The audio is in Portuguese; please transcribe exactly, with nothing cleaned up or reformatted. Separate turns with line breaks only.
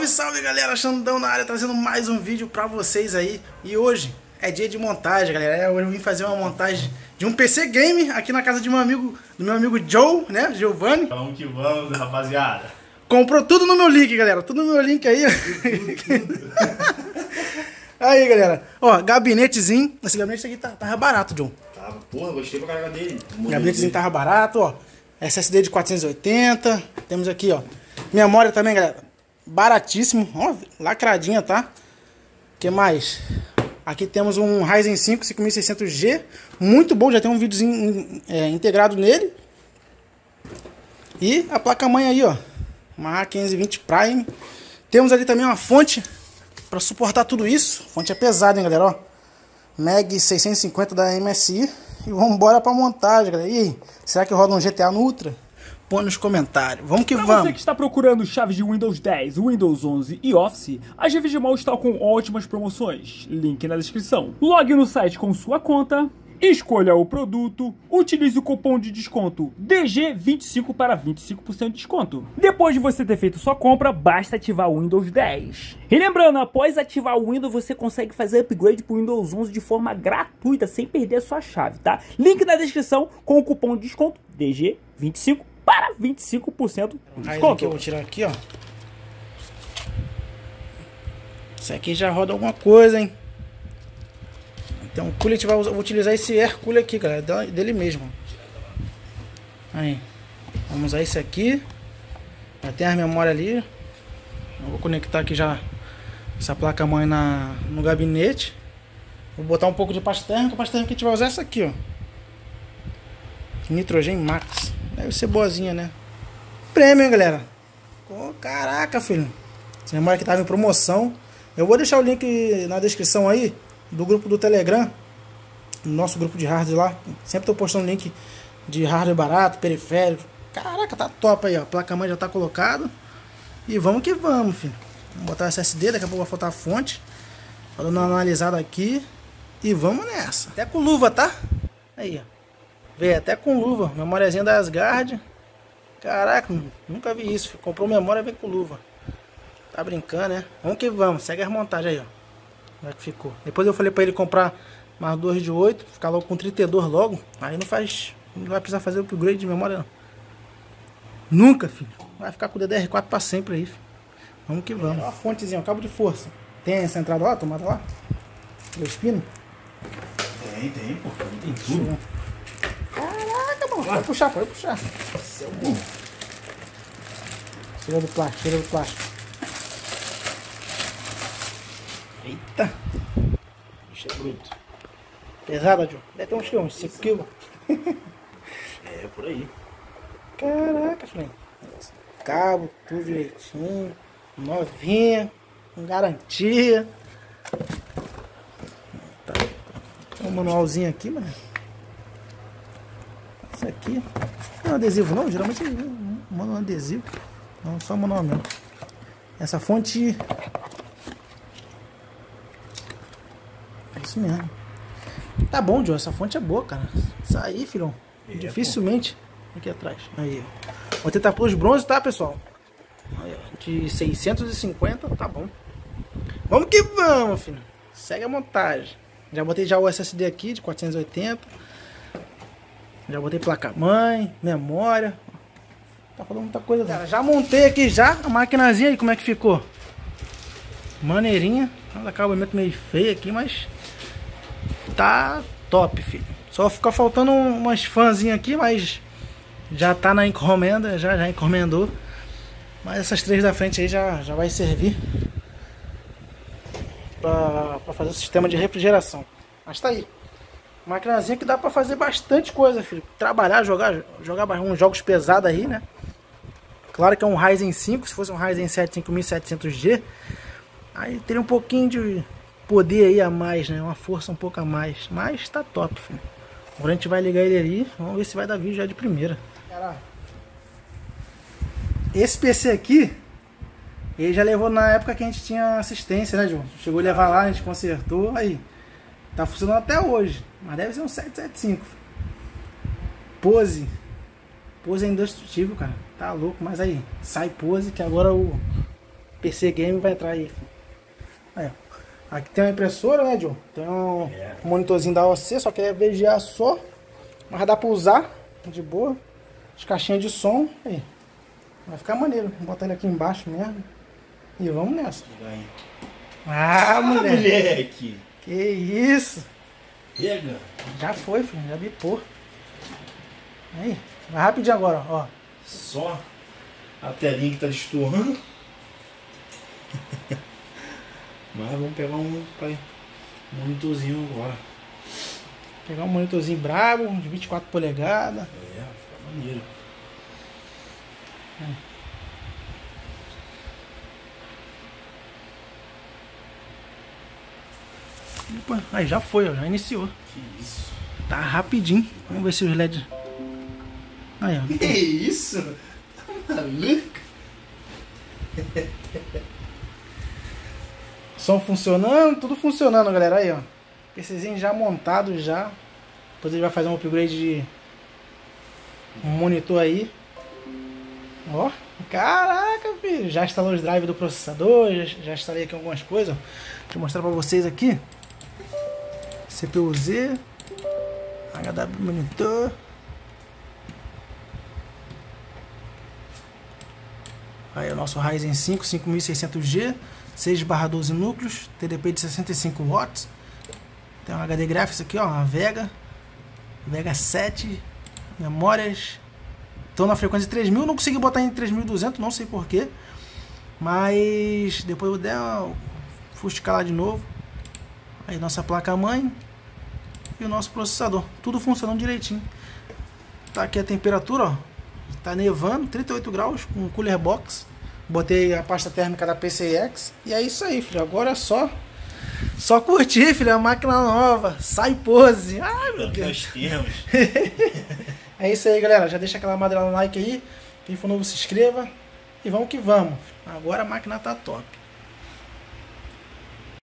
Salve galera, Xandão na área, trazendo mais um vídeo pra vocês aí. E hoje é dia de montagem, galera. Hoje eu vim fazer uma montagem de um P C Game aqui na casa de um amigo, do meu amigo Joe, né, Giovanni.
Vamos que vamos, rapaziada.
Comprou tudo no meu link, galera, tudo no meu link aí. Aí, galera, ó, gabinetezinho. Esse gabinete aqui tá, tava barato, John.
Tá, porra, gostei pra caramba dele.
O gabinetezinho tava barato, ó. S S D de quatrocentos e oitenta. Temos aqui, ó, memória também, galera. Baratíssimo, ó, lacradinha, tá? O que mais? Aqui temos um Ryzen cinco cinco mil e seiscentos G, muito bom, já tem um videozinho é, integrado nele. E a placa-mãe aí, ó, uma A quinhentos e vinte Prime. Temos ali também uma fonte para suportar tudo isso. A fonte é pesada, hein, galera, ó. Mag seiscentos e cinquenta da M S I. E vamos embora pra montagem, galera. E aí, será que rola um G T A no Ultra? Põe nos comentários. Vamos que
pra
vamos.
Você que está procurando chaves de Windows dez, Windows onze e Office, a G V G Mall está com ótimas promoções. Link na descrição. Logue no site com sua conta, escolha o produto, utilize o cupom de desconto D G vinte e cinco para vinte e cinco por cento de desconto. Depois de você ter feito sua compra, basta ativar o Windows dez. E lembrando, após ativar o Windows, você consegue fazer upgrade para o Windows onze de forma gratuita, sem perder a sua chave, tá? Link na descrição com o cupom de desconto D G vinte e cinco para vinte e cinco por cento de desconto.
Aqui, eu vou tirar aqui, ó. Isso aqui já roda alguma coisa, hein? Então o cooler, a gente vai usar, vou utilizar esse air cooler aqui, cara, dele mesmo. Aí, vamos usar esse aqui. Já tem a memória ali. Eu vou conectar aqui já essa placa-mãe na no gabinete. Vou botar um pouco de pasta térmica. A pasta térmica que a gente vai usar essa aqui, ó. Nitrogen Max. Deve ser boazinha, né? Prêmio, hein, galera? Oh, caraca, filho. Essa memória que tava em promoção. Eu vou deixar o link na descrição aí do grupo do Telegram, no nosso grupo de hardware lá. Sempre tô postando link de hardware barato, periférico. Caraca, tá top aí, ó. A placa-mãe já tá colocada. E vamos que vamos, filho. Vamos botar o S S D, daqui a pouco vai faltar a fonte. Tô dando uma analisada aqui. E vamos nessa. Até com luva, tá? Aí, ó. Veio até com luva, memóriazinha da Asgard. Caraca, nunca vi isso. Comprou memória, vem com luva. Tá brincando, né? Vamos que vamos, segue as montagens aí, ó. Como é que ficou? Depois eu falei pra ele comprar mais duas de oito, ficar logo com trinta e dois logo. Aí não faz, não vai precisar fazer o upgrade de memória não. Nunca, filho. Vai ficar com o D D R quatro pra sempre aí, filho. Vamos que vamos. Ó a fontezinha, ó, cabo de força. Tem essa entrada lá, tomada lá? Dois pinos?
Tem, tem, pô. Tem tudo.
Caraca, mano. Pode puxar, pode puxar.
Isso é bom.
Tira do plástico, tira do plástico. Eita. Bicho é bruto. Pesada, Joe. Deve ter uns que? Uns cinco quilos.
É, por aí.
Caraca, filho. Cabo, tudo direitinho. Novinha. Com garantia. Tá. Tem um manualzinho aqui, mano. Isso aqui. Não é adesivo não, geralmente manda um adesivo. Não, só manual mesmo. Essa fonte. É isso mesmo. Tá bom, Joe. Essa fonte é boa, cara. Isso aí, filhão. É, dificilmente. Pô. Aqui atrás. Aí, ó. Vou tentar pôr os bronzes, tá, pessoal? Aí, ó. De seiscentos e cinquenta, tá bom. Vamos que vamos, filho. Segue a montagem. Já botei já o S S D aqui de quatrocentos e oitenta. Já botei placa-mãe, memória. Tá falando muita coisa, cara. Já montei aqui já a maquinazinha aí, como é que ficou? Maneirinha. Acabamento meio feio aqui, mas tá top, filho. Só fica faltando umas fãzinhas aqui, mas já tá na encomenda, já, já encomendou. Mas essas três da frente aí já, já vai servir pra, pra fazer o sistema de refrigeração. Mas tá aí. Maquinazinha que dá pra fazer bastante coisa, filho. Trabalhar, jogar, jogar uns jogos pesados aí, né? Claro que é um Ryzen cinco. Se fosse um Ryzen sete cinco mil e setecentos G, aí teria um pouquinho de poder aí a mais, né? Uma força um pouco a mais. Mas tá top, filho. Agora a gente vai ligar ele ali. Vamos ver se vai dar vídeo já de primeira. Caralho. Esse P C aqui, ele já levou na época que a gente tinha assistência, né, João? Chegou a levar lá, a gente consertou. Aí, tá funcionando até hoje. Mas deve ser um sete sete cinco. Pose. Pose é indestrutível, cara. Tá louco. Mas aí, sai pose que agora o P C Game vai entrar aí. Aí, ó. Aqui tem uma impressora, né, Joe? Tem um
É.
monitorzinho da O C, só que é V G A só. Mas dá pra usar de boa. As caixinhas de som. Aí. Vai ficar maneiro. Vou botar ele aqui embaixo mesmo. E vamos nessa.
Ganha.
Ah,
Ah,
moleque.
moleque.
Que isso.
Pega.
Já foi, filho. Já bipou. Aí. Vai rapidinho agora, ó.
Só a telinha que tá destoando. Mas vamos pegar um pai, um monitorzinho agora.
Pegar um monitorzinho brabo, de vinte e quatro polegadas.
É, fica maneiro.
Opa, aí já foi, ó, já iniciou.
Que isso?
Tá rapidinho. Vamos ver se os L E D. Aí, ó.
Que isso? Tá maluco?
Som funcionando, tudo funcionando, galera. Aí, ó. PCzinho já montado já. Depois ele vai fazer um upgrade de um monitor aí. Ó. Caraca, filho. Já instalou os drives do processador. Já, já instalei aqui algumas coisas. Deixa eu mostrar pra vocês aqui. C P U Z. H W monitor. Aí o nosso Ryzen cinco cinco mil e seiscentos G, seis barra doze núcleos, T D P de sessenta e cinco watts. Tem um H D Graphics aqui, ó, uma Vega, Vega sete, memórias. Estão na frequência de três mil, não consegui botar em três mil e duzentos, não sei porquê. Mas depois eu der, fustigar lá de novo. Aí nossa placa-mãe e o nosso processador, tudo funcionando direitinho. Tá aqui a temperatura, ó. Tá nevando, trinta e oito graus, com cooler box. Botei a pasta térmica da P C X. E é isso aí, filho. Agora é só Só curtir, filho. É uma máquina nova. Sai pose. Ai, meu Deus.
Nós temos.
É isso aí, galera. Já deixa aquela madeira no like aí. Quem for novo, se inscreva. E vamos que vamos. Agora a máquina tá top.